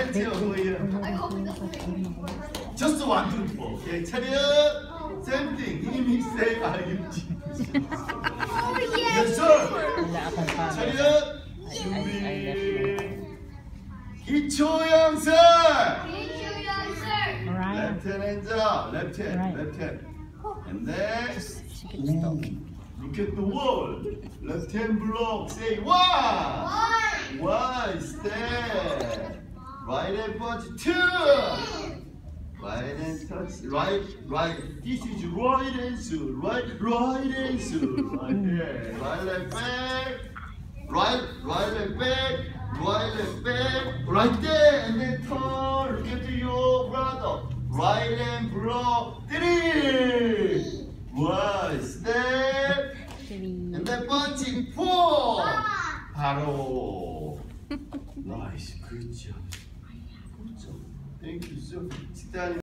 left here over here. Just 1, 2, 4. Okay, 차렷. Same thing. 힘이 세. 아, yes, sir. 차렷. 준비. 기초연설. Left hand hands up. Left hand. Left hand. And then. Look at the wall. Left hand block. Say one. One step. Right hand punch. Two. Right hand touch. Right. This is right answer. Right answer. Right there. Right leg back. Right leg back. Right leg back. Right there. And then turn. Look at your brother. Right hand block. Three. One step. And then punching 4. 바로. Nice. Good job. Good job. Thank you, sir. Sit down.